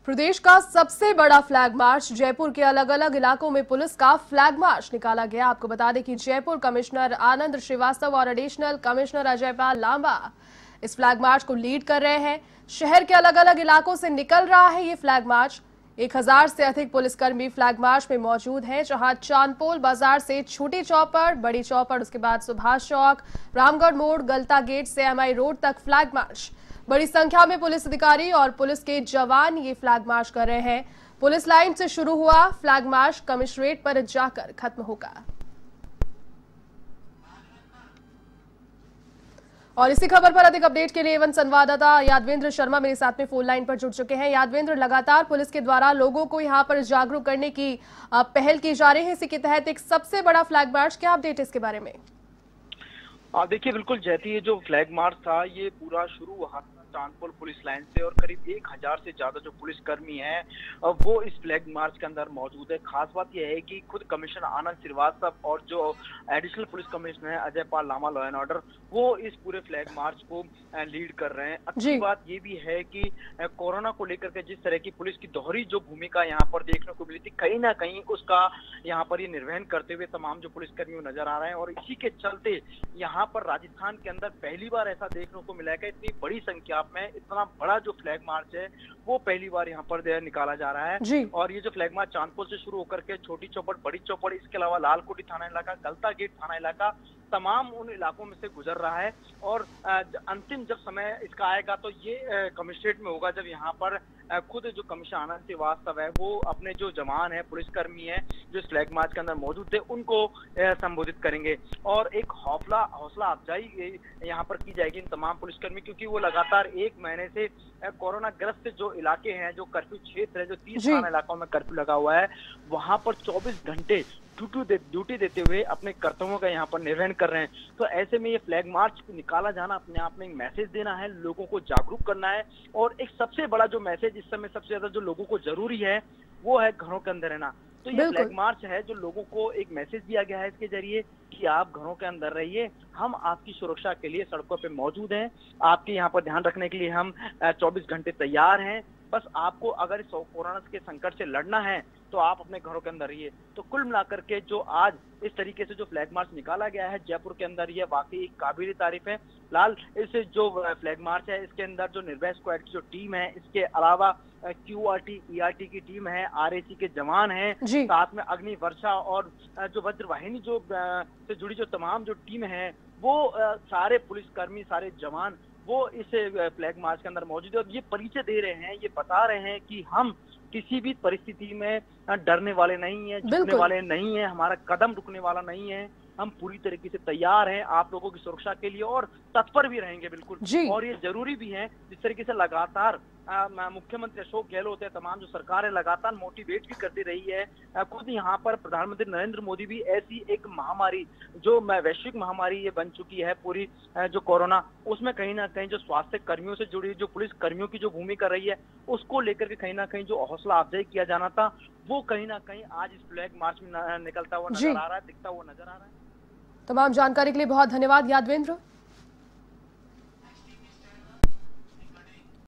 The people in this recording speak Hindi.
प्रदेश का सबसे बड़ा फ्लैग मार्च जयपुर के अलग अलग इलाकों में पुलिस का फ्लैग मार्च निकाला गया। आपको बता दें कि जयपुर कमिश्नर आनंद श्रीवास्तव और एडिशनल कमिश्नर अजय पाल लांबा इस फ्लैग मार्च को लीड कर रहे हैं। शहर के अलग अलग इलाकों से निकल रहा है ये फ्लैग मार्च। 1000 से अधिक पुलिसकर्मी फ्लैग मार्च में मौजूद हैं, जहां चांदपोल बाजार से छोटी चौपड़, बड़ी चौपड़, उसके बाद सुभाष चौक, रामगढ़ मोड़, गलता गेट से एमआई रोड तक फ्लैग मार्च। बड़ी संख्या में पुलिस अधिकारी और पुलिस के जवान ये फ्लैग मार्च कर रहे हैं। पुलिस लाइन से शुरू हुआ फ्लैग मार्च कमिश्नरेट पर जाकर खत्म होगा। और इसी खबर पर अधिक अपडेट के लिए एवं संवाददाता यादवेंद्र शर्मा मेरे साथ में फोन लाइन पर जुड़ चुके हैं। यादवेंद्र, लगातार पुलिस के द्वारा लोगों को यहां पर जागरूक करने की पहल की जा रही है। इसी के तहत एक सबसे बड़ा फ्लैग मार्च, क्या अपडेट है इसके बारे में? देखिए, बिल्कुल जैती, ये जो फ्लैग मार्च था ये पूरा शुरू हुआ चांदपोल पुलिस लाइन से और करीब 1000 से ज्यादा जो पुलिसकर्मी हैं वो इस फ्लैग मार्च के अंदर मौजूद है। खास बात यह है कि खुद कमिश्नर आनंद श्रीवास्तव और जो एडिशनल पुलिस कमिश्नर है Ajay Pal Lamba law and order, वो इस पूरे फ्लैग मार्च को लीड कर रहे हैं। अच्छी बात ये भी है कि कोरोना को लेकर के जिस तरह की पुलिस की दोहरी जो भूमिका यहाँ पर देखने को मिली थी, कहीं ना कहीं उसका यहाँ पर ये निर्वहन करते हुए तमाम जो पुलिसकर्मी नजर आ रहे हैं। और इसी के चलते यहाँ पर राजस्थान के अंदर पहली बार ऐसा देखने को मिला है कि इतनी बड़ी संख्या में इतना बड़ा जो फ्लैग मार्च है वो पहली बार यहाँ पर निकाला जा रहा है। और ये जो फ्लैग मार्च चांदपोल से शुरू होकर के छोटी चौपड़, बड़ी चौपड़, इसके अलावा लालकोटी थाना इलाका, गलता गेट थाना इलाका, तमाम उन इलाकों में से गुजर रहा है। और अंतिम जब समय इसका आएगा तो ये कमिश्नरेट में होगा, जब यहाँ पर खुद जो कमिश्नर आनंद श्रीवास्तव है वो अपने जो जवान है, पुलिसकर्मी है जो इस फ्लैग मार्च के अंदर मौजूद थे, उनको संबोधित करेंगे। और एक हौसला अफजाई यहाँ पर की जाएगी इन तमाम पुलिसकर्मी, क्योंकि वो लगातार 1 महीने से कोरोना ग्रस्त जो इलाके हैं, जो कर्फ्यू क्षेत्र है, जो 30 थाना इलाकों में कर्फ्यू लगा हुआ है, वहां पर 24 घंटे ड्यूटी देते हुए अपने कर्तव्यों का यहाँ पर निर्वहन कर रहे हैं। तो ऐसे में ये फ्लैग मार्च निकाला जाना अपने आप में एक मैसेज देना है, लोगों को जागरूक करना है। और एक सबसे बड़ा जो मैसेज इस समय सबसे ज्यादा जो लोगों को जरूरी है वो है घरों के अंदर रहना। तो ये फ्लैग मार्च है जो लोगों को एक मैसेज दिया गया है इसके जरिए कि आप घरों के अंदर रहिए, हम आपकी सुरक्षा के लिए सड़कों पे मौजूद हैं, आपके यहाँ पर ध्यान रखने के लिए हम 24 घंटे तैयार हैं। बस आपको अगर इस कोरोना के संकट से लड़ना है तो आप अपने घरों के अंदर रहिए। तो कुल मिलाकर के जो आज इस तरीके से जो फ्लैग मार्च निकाला गया है जयपुर के अंदर, ये वाकई एक काबिल तारीफ है। लाल, इस जो फ्लैग मार्च है इसके अंदर जो निर्भय स्क्वाड की जो टीम है, इसके अलावा क्यूआरटी, ईआरटी की टीम है, आरएसी के जवान हैं, साथ में अग्नि वर्षा और जो वज्रवाहिनी जो से जुड़ी जो तमाम जो टीम है, वो सारे पुलिसकर्मी, सारे जवान वो इस फ्लैग मार्च के अंदर मौजूद है। और ये परिचय दे रहे हैं, ये बता रहे हैं कि हम किसी भी परिस्थिति में डरने वाले नहीं है, झुकने वाले नहीं है, हमारा कदम रुकने वाला नहीं है, हम पूरी तरीके से तैयार हैं आप लोगों की सुरक्षा के लिए और तत्पर भी रहेंगे बिल्कुल। और ये जरूरी भी है, जिस तरीके से लगातार मुख्यमंत्री अशोक गहलोत है, तमाम जो सरकार है लगातार मोटिवेट भी करती रही है। खुद यहाँ पर प्रधानमंत्री नरेंद्र मोदी भी ऐसी एक महामारी जो वैश्विक महामारी ये बन चुकी है पूरी जो कोरोना, उसमें कहीं ना कहीं जो स्वास्थ्य कर्मियों से जुड़ी जो पुलिस कर्मियों की जो भूमिका रही है उसको लेकर के कहीं ना कहीं जो हौसला अफजाई किया जाना था वो कहीं ना कहीं आज इस फ्लैग मार्च में निकलता हुआ नजर आ रहा है, दिखता हुआ नजर आ रहा है। तमाम जानकारी के लिए बहुत धन्यवाद यादवेंद्र।